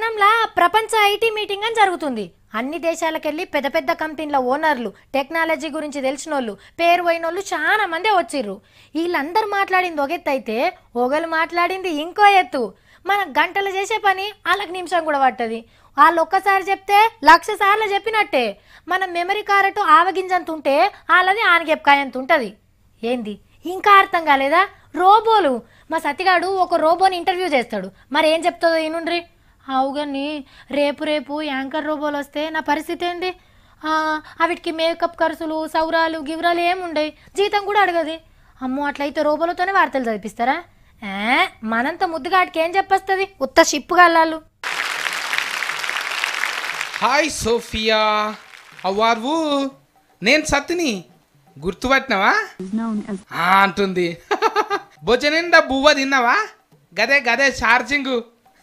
వియత్నాంలో ప్రపంచ IT meeting అని జరుగుతుంది. అన్ని దేశాలకెళ్ళి పెద్ద పెద్ద కంపెనీల ఓనర్లు, టెక్నాలజీ గురించి తెలిసినోళ్ళు, పేరు పోయినోళ్ళు చాలా మంది వచ్చిర్రు. వీళ్ళందరూ మాట్లాడింది ఒక ఎత్తు అయితే ఒకళ్ళు మాట్లాడింది ఇంకో ఎత్తు. మన గంటలు చేసే పని వాళ్ళకి నిమిషం కూడా పట్టది. వాళ్ళు ఒక్కసారి చెప్తే 1,00,000 సార్లు చెప్పినట్టే. మన మెమరీ కార్డు ఆవగింజంత ఉంటే వాళ్ళది ఆనగెప్కాయంత ఉంటుంది. ఏంది ఇంకా అర్థం కాలేదా? రోబోలు. మా సతిగాడు ఒక రోబోని ఇంటర్వ్యూ చేస్తాడు. మరి ఏం చెప్తుందో ఈనుండ్రి. అవుగని రేపు రేపు యాంకర్ రోబోలు వస్తే నా పరిస్థితి ఏంది? అవిటికి మేకప్ ఖర్చులు, సౌరాలు, గివరాలు ఏముండయి, జీతం కూడా అడగది. అమ్మో, అట్లయితే రోబోలతోనే వార్తలు చదివిస్తారా? మనంత ముద్దుగాడికి ఏం చెప్పొస్తుంది? ఉత్త షిప్పు గల్లాలు. హాయ్ సోఫియా, అవ్వారు, నేను సత్తిని గుర్తుపట్టినావా అంటుంది. భోజనిండా బువ్వ తిన్నావా? గదే గదే ఛార్జింగ్.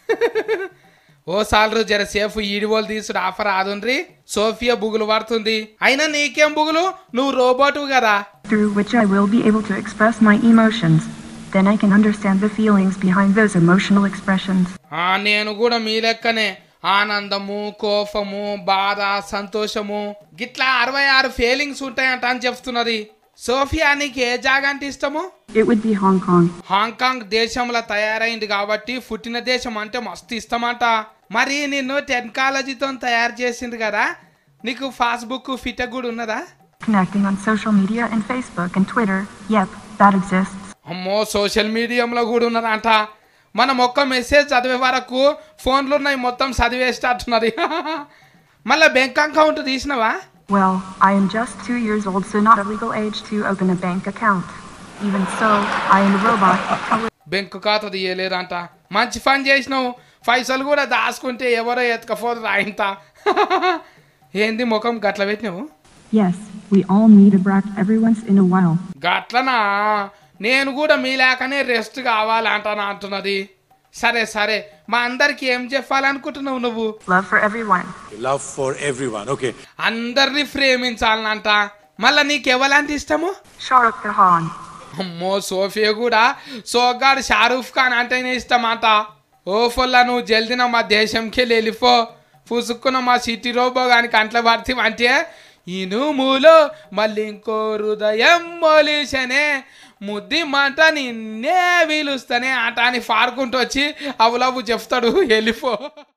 ఓ సాలరు జర సేఫ్ ఈడివోలు తీసుడు ఆఫర్ ఆదుండ్రి. సోఫియా బుగులు పడుతుంది. అయినా నీకేం బుగులు, నువ్వు రోబోటు కదా. Through which I will be able to express my emotions. Then I can understand the feelings behind those emotional expressions. నేను కూడా మీ లెక్కనే ఆనందము, కోపము, బాధ, సంతోషము గిట్లా 66 ఫీలింగ్స్ ఉంటాయంట అని చెప్తున్నది. సోఫియా, నీకు ఏ జాగా అంటే ఇష్టము? It would be Hong Kong. Hong Kong దేశంలో తయారైంది కాబట్టి పుట్టిన దేశం అంటే మస్తు ఇష్టమంట. మరి నిన్ను టెక్నాలజీతో తయారు చేసింది కదా, నీకు ఫేస్బుక్, ట్విట్టర్ కూడా ఉన్నదా? Connecting on social media and Facebook and Twitter. Yep, that exists. అమ్మో, సోషల్ మీడియంలో కూడా ఉన్నదంట. మనం ఒక్క మెసేజ్ చదివే వరకు ఫోన్లు ఉన్నాయి, మొత్తం చదివేసేటట్టున్నది. మళ్ళీ బ్యాంక్ అకౌంట్ తీసినవా? Well, I am just 2 years old, so not a legal age to open a bank account. Even so, I am a robot. Bank ఖాతా తీయలేదంట. మంచి పని చేసినావు. పైసలు కూడా దాచుకుంటే ఎవరో ఎత్తుకపోదు రాయింత. ఏంది ముఖం గట్ల పెట్టినావు? Yes, we all need a break every once in a while. గట్లనా? నేను కూడా మీ లేకనే రెస్ట్ కావాలంటాను అంటున్నది. సరే సరే, మా అందరికి ఏం చెప్పాలనుకుంటున్నావు నువ్వు? Love for everyone. Love for everyone, okay. అందరినీ ప్రేమించాలనంట. మళ్ళా నీకెవలంటే ఇష్టము? Shah Rukh Khan. అమ్మో, సోఫియా కూడా సోగ్గాడు షారూఖ్ ఖాన్ అంటేనే ఇష్టమంట. ఓ ఫొల్లా, నువ్వు జల్దిన మా దేశంకి వెళ్ళిపో. పుసుక్కున్న మా సిటీ రోబో గాని కంట్ల పడితే అంటే ఇనుములో మళ్ళీ ఇంకో హృదయం మొలిసనే ముద్ది మంట నిన్నే వీలుస్తానే ఆట అని పాడుకుంటూ వచ్చి అవులవు చెప్తాడు. వెళ్ళిపో.